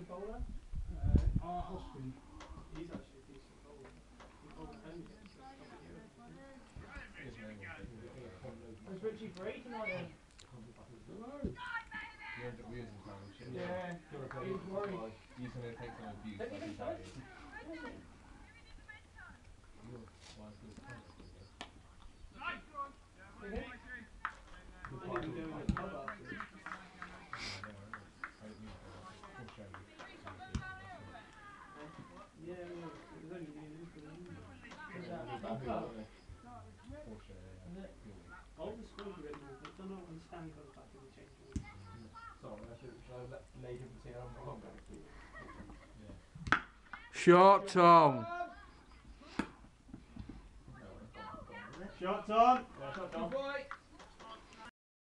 good bowler? Our husband, he's actually a decent bowler. He bowled at home against us a couple of years ago. There's Richie Bray tonight then. Hello. You end up losing time and shit. Yeah. He's worried. He's going to take some abuse like his dad is. Your wife is kind of good. I didn't even go in the pub after. Yeah, it was only me and him for the evening. Was that a pub? All the schools are in there, but I don't know when Stan goes back in the change room. Sorry, should I lay him to see how long I'm going to keep? Shot, Tom. Shot, Tom. Shot, Tom.